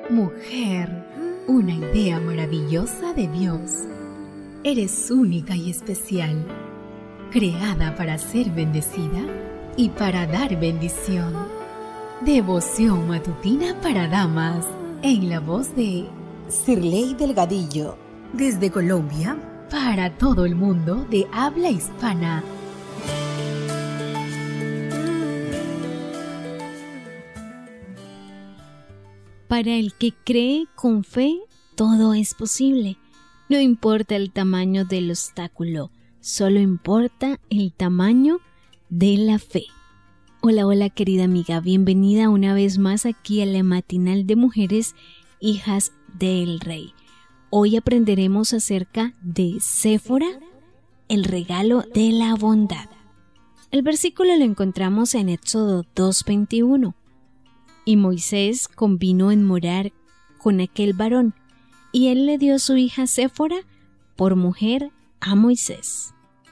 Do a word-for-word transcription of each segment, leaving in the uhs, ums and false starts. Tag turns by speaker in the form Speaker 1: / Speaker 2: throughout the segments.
Speaker 1: Mujer, una idea maravillosa de Dios. Eres única y especial, creada para ser bendecida y para dar bendición. Devoción matutina para damas, en la voz de
Speaker 2: Sirley Delgadillo.
Speaker 1: Desde Colombia, para todo el mundo de habla hispana.
Speaker 3: Para el que cree con fe, todo es posible. No importa el tamaño del obstáculo, solo importa el tamaño de la fe. Hola, hola querida amiga, bienvenida una vez más aquí a la matinal de mujeres, hijas del Rey. Hoy aprenderemos acerca de Séfora, el regalo de la bondad. El versículo lo encontramos en Éxodo dos veintiuno. Y Moisés convino en morar con aquel varón, y él le dio su hija Séfora por mujer a Moisés.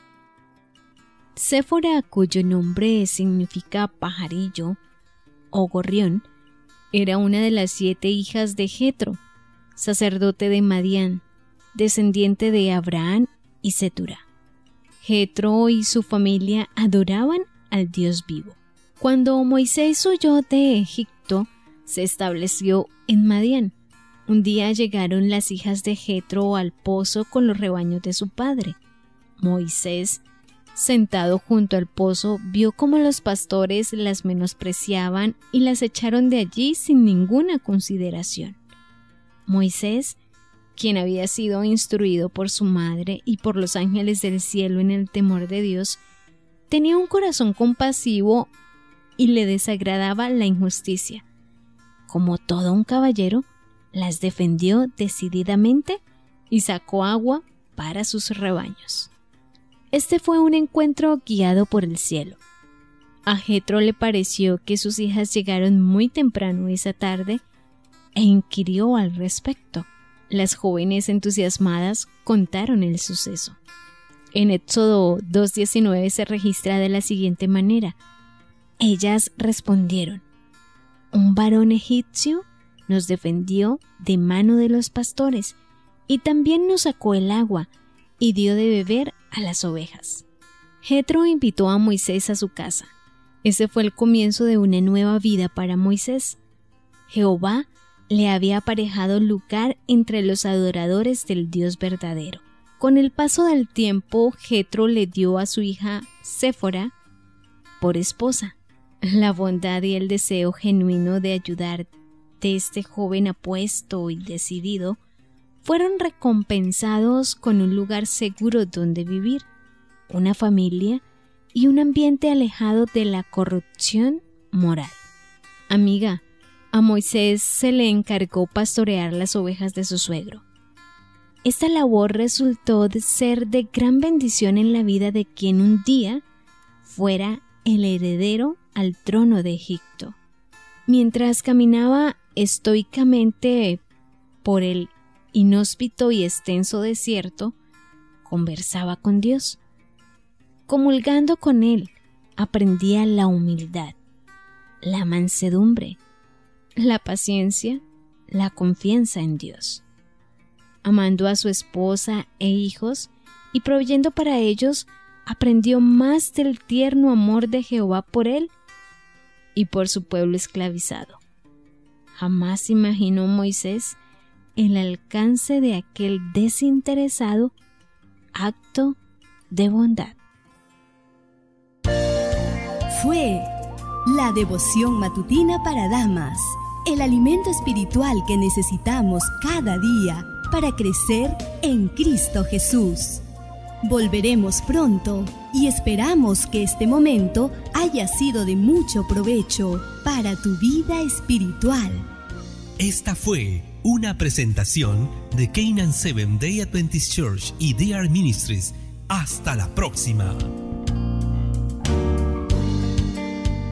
Speaker 3: Séfora, cuyo nombre significa pajarillo o gorrión, era una de las siete hijas de Jetro, sacerdote de Madián, descendiente de Abraham y Cetura. Jetro y su familia adoraban al Dios vivo. Cuando Moisés huyó de Egipto, se estableció en Madián. Un día llegaron las hijas de Jetro al pozo con los rebaños de su padre. Moisés, sentado junto al pozo, vio cómo los pastores las menospreciaban y las echaron de allí sin ninguna consideración. Moisés, quien había sido instruido por su madre y por los ángeles del cielo en el temor de Dios, tenía un corazón compasivo y le desagradaba la injusticia. Como todo un caballero, las defendió decididamente y sacó agua para sus rebaños. Este fue un encuentro guiado por el cielo. A Jetro le pareció que sus hijas llegaron muy temprano esa tarde e inquirió al respecto. Las jóvenes entusiasmadas contaron el suceso. En Éxodo dos diecinueve se registra de la siguiente manera: ellas respondieron: un varón egipcio nos defendió de mano de los pastores y también nos sacó el agua y dio de beber a las ovejas. Jetro invitó a Moisés a su casa. Ese fue el comienzo de una nueva vida para Moisés. Jehová le había aparejado lugar entre los adoradores del Dios verdadero. Con el paso del tiempo, Jetro le dio a su hija Séfora por esposa. La bondad y el deseo genuino de ayudar de este joven apuesto y decidido fueron recompensados con un lugar seguro donde vivir, una familia y un ambiente alejado de la corrupción moral. Amiga, a Moisés se le encargó pastorear las ovejas de su suegro. Esta labor resultó de ser de gran bendición en la vida de quien un día fuera el heredero al trono de Egipto. Mientras caminaba estoicamente por el inhóspito y extenso desierto, conversaba con Dios. Comulgando con él, aprendía la humildad, la mansedumbre, la paciencia, la confianza en Dios. Amando a su esposa e hijos y proveyendo para ellos, aprendió más del tierno amor de Jehová por él y por su pueblo esclavizado. Jamás imaginó Moisés el alcance de aquel desinteresado acto de bondad.
Speaker 4: Fue la devoción matutina para damas, el alimento espiritual que necesitamos cada día para crecer en Cristo Jesús. Volveremos pronto y esperamos que este momento haya sido de mucho provecho para tu vida espiritual.
Speaker 5: Esta fue una presentación de Canaan Seventh Day Adventist Church y D R Ministries. Hasta la próxima.